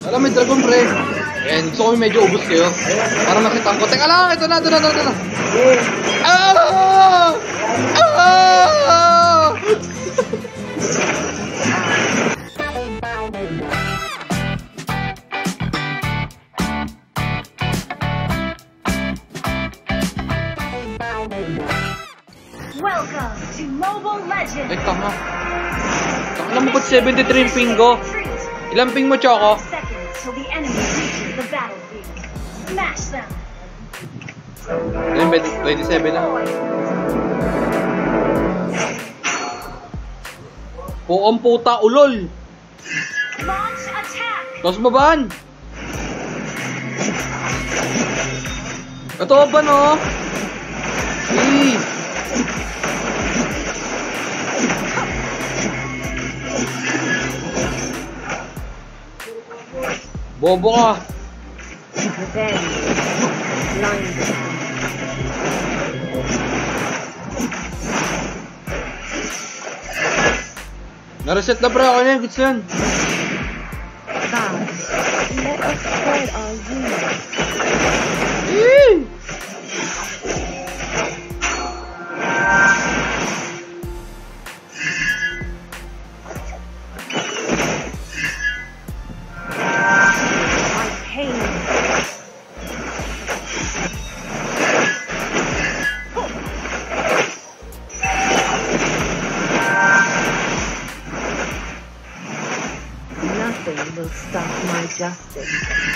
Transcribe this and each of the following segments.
Alam, may dragon pre. And gusto ko yung medyo ubos kayo. Para makita ko. Teka lang, ito na. Ah! Ah! Welcome to Mobile Legends. Ay, tama. Alam mo ba't 73 yung ping ko? Ilang ping mo, Choco? Till the enemy reaches the battlefield. Smash them. Ayun, 27 na. Puong puta, ulol! Launch attack. Tapos babaan! Ito ba, no? Eh! Bobo ka! Na-reset na, bro. Ako na yung goods yan. Nothing will stop my justice.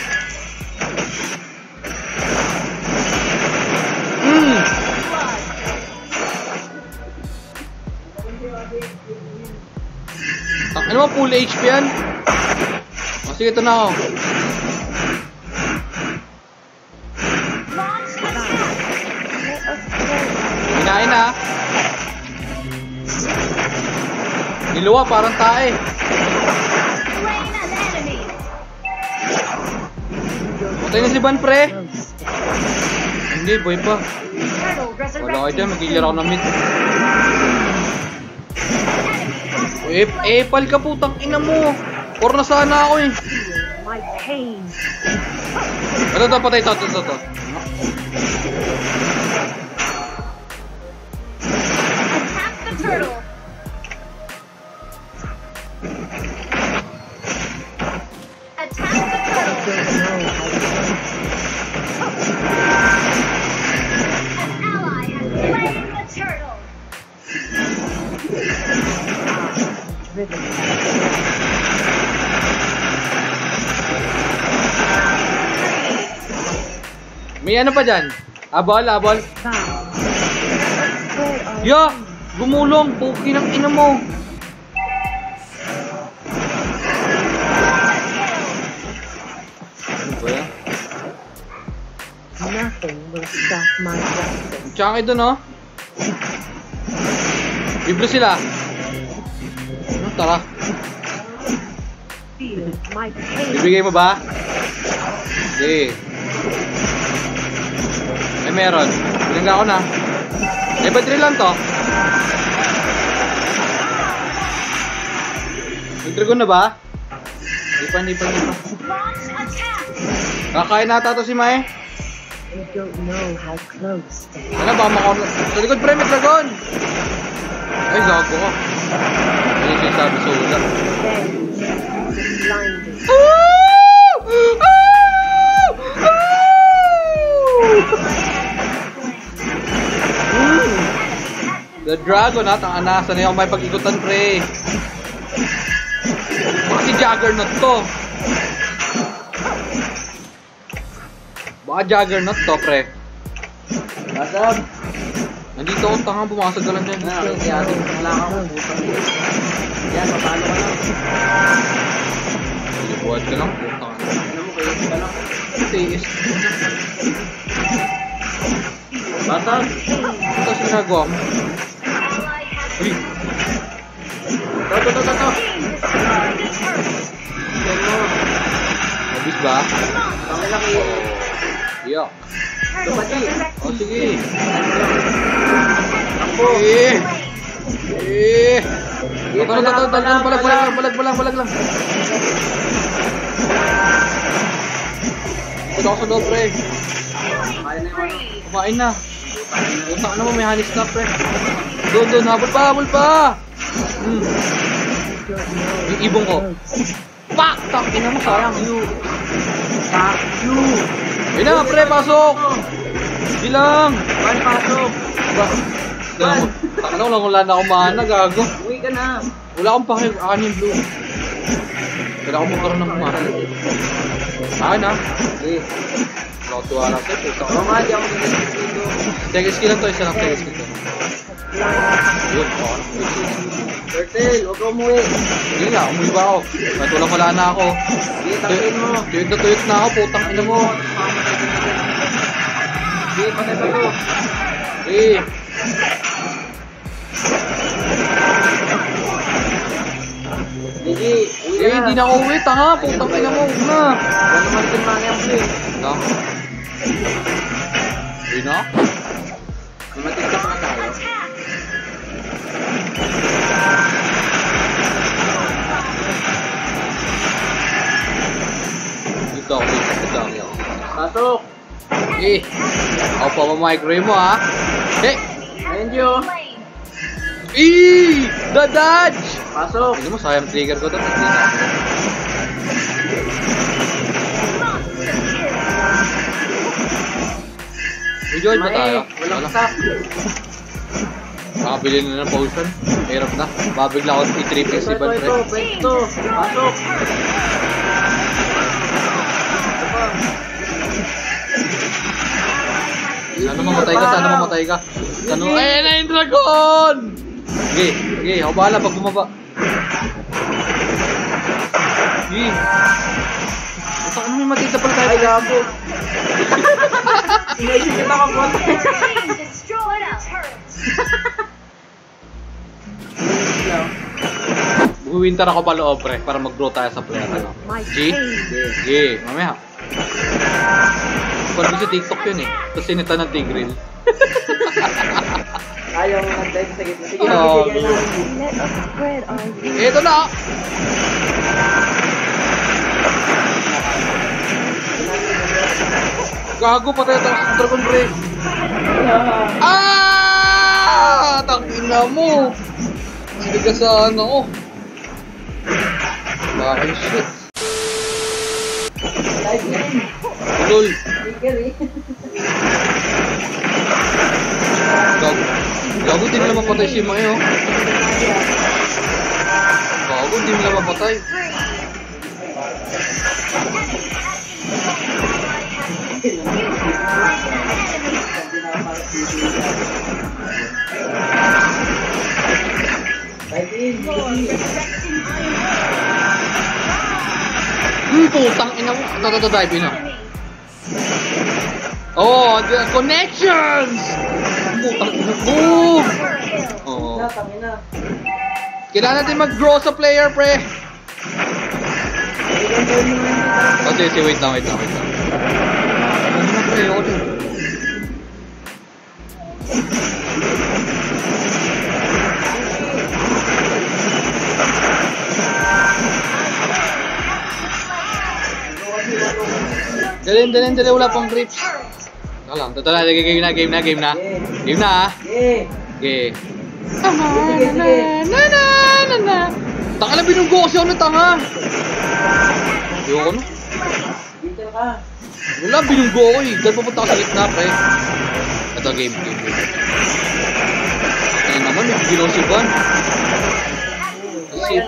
Ano mo, full HP yan? O, sige, ito na ako. Hinain na. Niluwa, parang tae. Patay na si Ban, pre. Hindi, boy pa. Wala kayo dyan, mag-healer ako ng mid. Epal ka, putang ina mo. Or na sana ako eh. Ito, patay ito. Attack the turtle. May ano pa dyan? Abol. Ya! Gumulong! Puki ng ina mo! Ano ba yan? Nothing will stop my justice. Tsaka doon, no? Biblo sila. Tara. Bibigay mo ba? Sige. Ay, meron. Binigay ako na. Eh, ba't lang to? May dragon na ba? Hindi pa. Kakain nata to si Mae. You don't know how close to me. Ano ba? Sa likod, pre, may dragon! Ay, gago ka. Ano yung sabi sa ula? The dragon, ha? Tanga, sanay ako may pag-ikutan, pre. Baka si Juggernaut to. Baka Juggernaut to, pre. Basab! Nandito akong tangang pumasag ka lang dyan. Wala ka akong putang. Yan, papalo ka lang. Buhat ka lang, putang. Ano mo kayo ka lang? Tiis. Basab! Ito sa ginagawa mo. Uy! Ito. Yan mo. Mabis ba? Pangilaki. Yok. Lumati. O, sige. Ako. Balag lang. ako sa loob, pre. Kaya na yung ano. Kumain na. Puta na mo, may hanis na, pre. Doon, habol pa! Yung ibong ko. Pak! Tangina mo, sayang. Ayun na, pre, pasok! Hindi lang! Paano pasok? Takana ko lang, wala na akong mana, gago. Uwi ka na. Wala akong pakil, akin yung blue. Kaya ako magkaroon ng mana. Akin ha? Eh. Wala ko tuwa lang sa'yo. Oo nga, di ako nag-isip dito. Tega skill lang to, isa lang tega skill to. Yun, Turtle, huwag ka umuwi. Hindi lang, umuwi ba ako? Kahit wala na ako. Sige, takin mo. Tuyot na ako, putang ina mo. Sige, patay pa to. Eh. Sige, uwi Eh, na. hindi na ako uwi, tanga, putang ina mo, una. Wala naman din mga yung play. Lang. Uwi na? Mamatid ka pa tayo. Dito ako. Pasok. Eh, ako pa mamigray mo ha. Eh, Ayun, Gio. the dodge! Pasok. Hindi mo, sayang trigger ko doon. Hindi na. May join ba tayo? Walang stop. Makabili na ng potion. Mahirap na. Babigla ako i-triple si Van Fred. Pwesto. Pasok. Sana mamatay ka. Ayun na yung dragon! Sige, ako bahala pag bumaba. Sige. Basta ano may matita pala tayo? Ay, gago. Inaisip kita kang konti. Team destroyed a turret. Winter ako pa loob, pre, para mag-grow tayo sa player. Ano? G? G. Mamaya. Pag sa TikTok yun eh. Tapos sinita ng Tigreal. Ayaw mo kang sa gitna. Sige, Oh, magbibigyan na. Let us spread our wings. Ito na! Gago, patay ito sa dragon, pre. Tangina mo! Sinigasaan ako. Bakit shit? Live game. Lol. Sticker eh. Gago, di nila mapatay si Mae, oh. Gago, di nila mapatay. Live game. Putang ina mo. Dive in, ah. Oh, the connections! Putang ina. Boom! Oo. Tangina. Kailangan natin mag-grow sa player, pre. Oh, sige, wait lang. Ano na, pre? Ako din. Dalhin, wala pang grips. Ito lang, game na. Game na, ah. Yeah. Okay. Na. Tanga na, binunggo ko siya ng tanga. Ayoko na. Dito ka. Wala, binunggo ko eh. Dahil papunta ka sa gitna, pre. Ito, game. Ano naman, may ginaw si Van. Shit.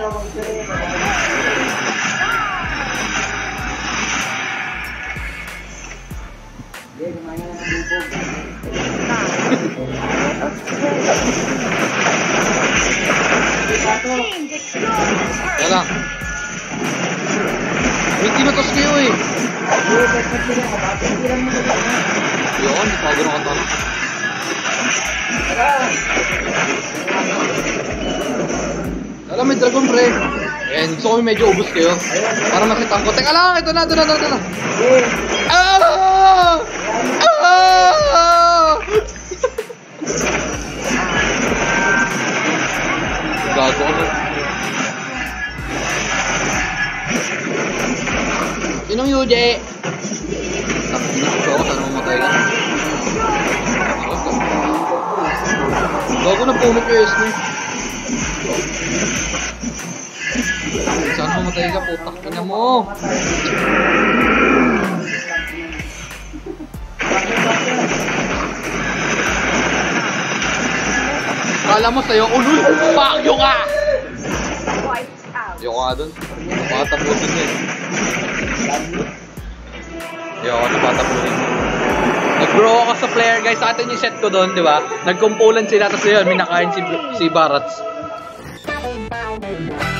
Team destroyed a turret. Kaya lang. May tinatos kayo eh. Yun, di pa ako nakatala. Alam, may dragon, pre. Ayan, gusto ko yung medyo ubos kayo. Para makita ko. Teka lang, ito na. Gago ako. Sinong Yuji? Gusto ako, sana mamatay ka. Bago na pumit yung S niya. Sana mamatay ka, putak ka na mo. Kala mo sa'yo, ulul! Pakyo ka! Ayoko nga dun. Napakatapusin yun. Ayoko, napakatapusin. Nag-grow ako sa player guys. Sa atin yung set ko dun, di ba? Nagkumpulan sila. Tapos yun, minakain si Barats.